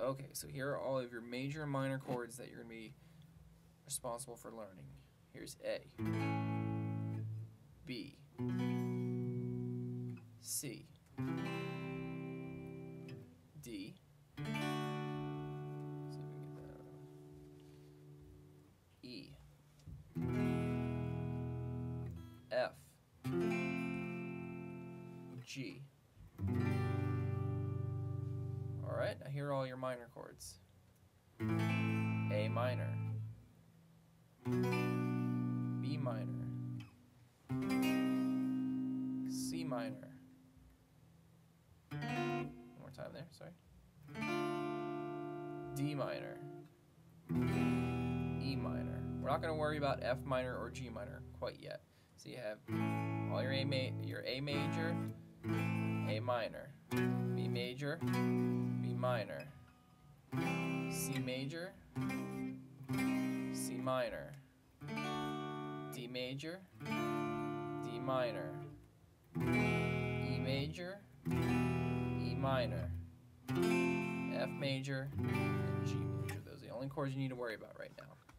Okay, so here are all of your major and minor chords that you're going to be responsible for learning. Here's A, B, C, D, see if we can get that E, F, G. Alright, now here are all your minor chords. A minor, B minor, C minor. One more time there, sorry. D minor, E minor. We're not going to worry about F minor or G minor quite yet. So you have all your A major, A minor, B major, B minor, C major, C minor, D major, D minor, E major, E minor, F major, and G major. Those are the only chords you need to worry about right now.